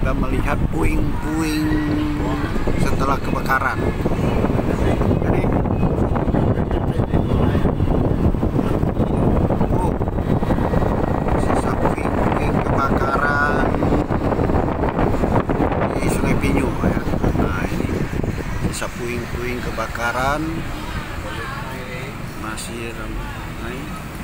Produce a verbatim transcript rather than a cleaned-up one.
Anda melihat puing-puing setelah kebakaran. Jadi, oh, sisa puing-puing kebakaran di Sungai Pinyu ya. Nah ini sisa puing-puing kebakaran masih ramai.